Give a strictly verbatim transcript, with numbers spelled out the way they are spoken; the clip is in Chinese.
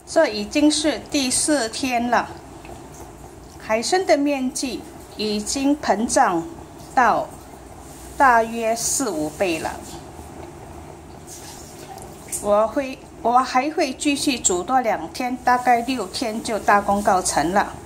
这已经是第四天了，海参的面积已经膨胀到大约四五倍了。我会，我还会继续煮多两天，大概六天就大功告成了。